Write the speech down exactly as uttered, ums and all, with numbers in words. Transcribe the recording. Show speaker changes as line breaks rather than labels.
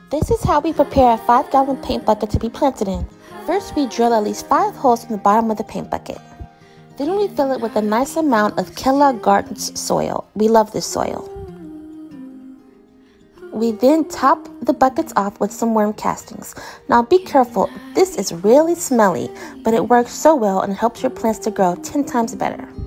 This is how we prepare a five gallon paint bucket to be planted in. First, we drill at least five holes in the bottom of the paint bucket. Then we fill it with a nice amount of Kellogg Gardens soil. We love this soil. We then top the buckets off with some worm castings. Now be careful, this is really smelly, but it works so well and helps your plants to grow ten times better.